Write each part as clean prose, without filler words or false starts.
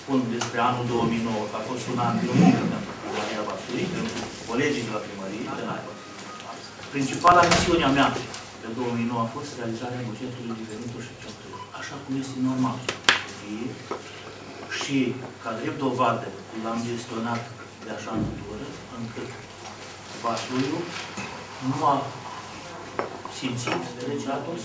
spun despre anul 2009, că a fost un an de muncă pentru primăria Vaslui, pentru colegii de la primărie. Principala misiunea mea pe 2009 a fost realizarea bugetului de venituri și cheltuieli, așa cum este normal. Și ca drept dovadă l-am gestionat de așa natură, încât Vasluiul nu a simțit, deci atunci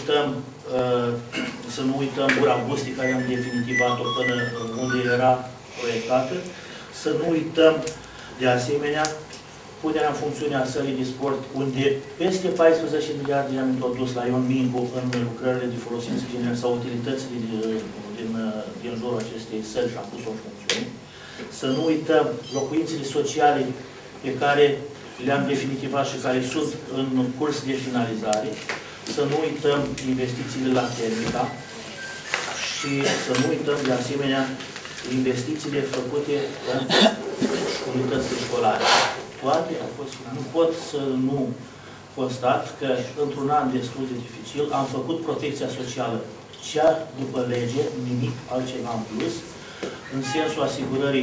să nu uităm Gura Gustii, care am definitivat-o până unde era proiectată, să nu uităm de asemenea punerea în funcțiune a sălii de sport, unde peste 14 miliarde am introdus la Ion Mincu în lucrările de folosință generală sau utilitățile din jurul acestei săli și am pus-o în funcțiune. Să nu uităm locuințele sociale pe care le-am definitivat și care sunt în curs de finalizare. Să nu uităm investițiile la Termica și să nu uităm de asemenea investițiile făcute în unitățile școlare. Toate au fost, nu pot să nu constat că într-un an destul de dificil am făcut protecția socială, cea după lege, nimic altceva în plus, în sensul asigurării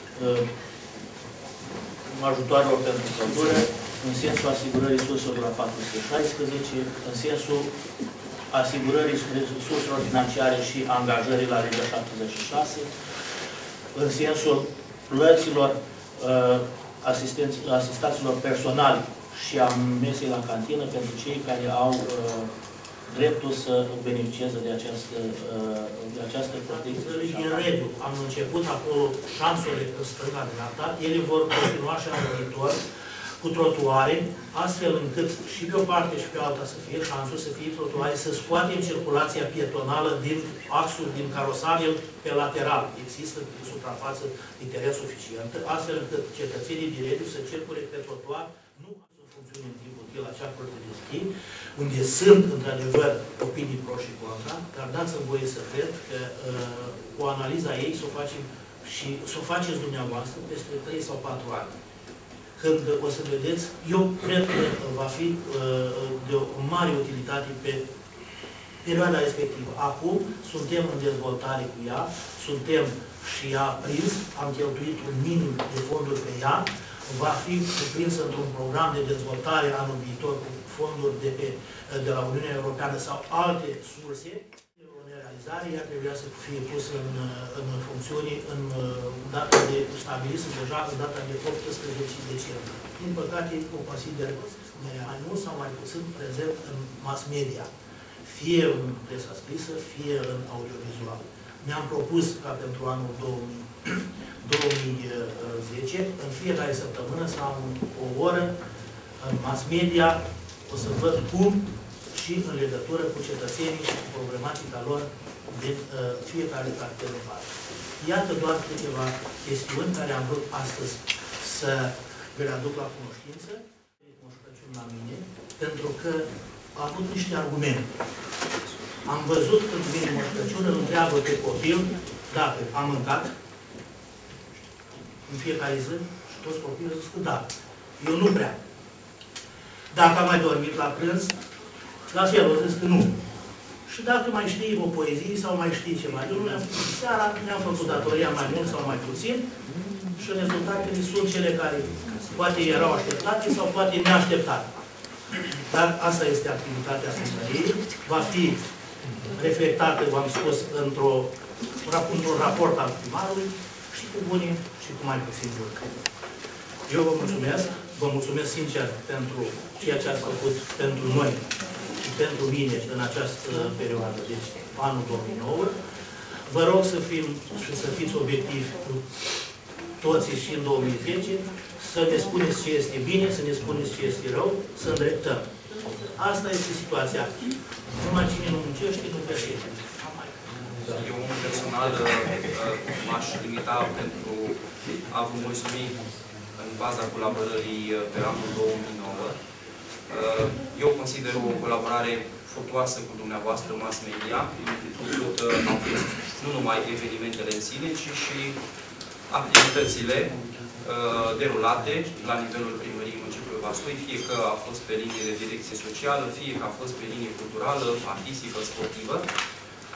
ajutoarelor pentru căldură, în sensul asigurării surselor la 416, în sensul asigurării resurselor financiare și angajării la legea 76, în sensul plăților asistaților personali și a mesei la cantină pentru cei care au dreptul să beneficieze de această protecție. În Rediu am început acolo șanțele stânga-dreapta, ele vor continua și în viitor cu trotuare, astfel încât și pe o parte și pe alta să fie șanțul, să fie trotuare, să scoatem circulația pietonală din axul, din carosabil pe lateral. Există pe suprafață de teren suficientă, astfel încât cetățenii din Rediu să circule pe trotuar, nu în funcțiune în timp util acea curte de schi, unde sunt, într-adevăr, opinii pro și contra, dar dați-mi voie să cred că cu analiza ei să o facem și să o faceți dumneavoastră peste 3 sau 4 ani. Când o să vedeți, eu cred că va fi de o mare utilitate pe perioada respectivă. Acum suntem în dezvoltare cu ea, suntem și ea prins, am cheltuit un minim de fonduri pe ea, va fi prinsă într-un program de dezvoltare anul viitor cu fonduri de la Uniunea Europeană sau alte surse. Ea trebuia să fie pusă în funcțiune în data de stabilit deja în data de 18 decembrie. Din păcate, o consider mai mult sau mai puțin prezent în mass media, fie în presa scrisă, fie în audiovizual. Mi-am propus ca pentru anul 2010, în fiecare săptămână să am o oră în mass media, o să văd cum și în legătură cu cetățenii și cu problematica lor de fiecare cartier de parte. Iată doar câteva chestiuni care am vrut astăzi să vi le aduc la cunoștință. Moș Crăciun la mine, pentru că a avut niște argumente. Am văzut când vine Moș Crăciun, îl întreabă pe copil dacă a mâncat în fiecare zi și toți copiii zic că da. Eu nu prea. Dacă a mai dormit la prânz, la fel, o zis că nu. Și dacă mai știi o poezie sau mai știi ceva, eu nu le-am făcut seara, ne-am făcut datoria mai mult sau mai puțin și rezultatele sunt cele care poate erau așteptate sau poate neașteptate. Dar asta este activitatea primăriei, va fi reflectată, v-am spus, într-un raport al primarului și cu bune și cu mai puțin bune. Eu vă mulțumesc sincer pentru ceea ce ați făcut pentru noi și pentru mine în această perioadă, deci anul 2009. Vă rog să fim și să fiți obiectivi cu toții și în 2010, să ne spuneți ce este bine, să ne spuneți ce este rău, să îndreptăm. Asta este situația. Numai cine nu muncește, nu găsește. Eu, personal, m-aș limita pentru a vă mulțumi în baza colaborării pe anul 2009. Eu consider o colaborare fructuoasă cu dumneavoastră, mass media, au fost nu numai evenimentele în sine, ci și activitățile derulate la nivelul primăriei municipiului Vaslui, fie că a fost pe linie de direcție socială, fie că a fost pe linie culturală, artistică, sportivă.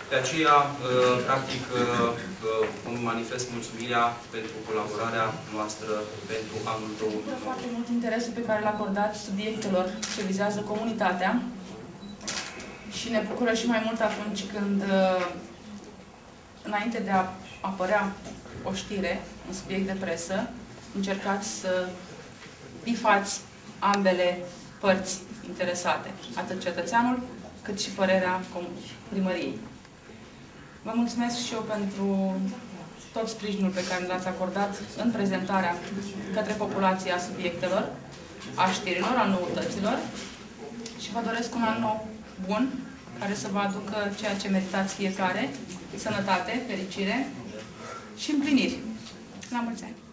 De aceea, practic, îmi manifest mulțumirea pentru colaborarea noastră pentru anul 2009. Foarte mult interesul pe care l-a acordat subiectelor ce vizează comunitatea și ne bucură și mai mult atunci când, înainte de a apărea o știre, un subiect de presă, încercați să bifați ambele părți interesate, atât cetățeanul, cât și părerea primăriei. Vă mulțumesc și eu pentru tot sprijinul pe care l-ați acordat în prezentarea către populația subiectelor, a știrilor, a noutăților și vă doresc un an nou bun, care să vă aducă ceea ce meritați fiecare, sănătate, fericire și împliniri. La mulți ani!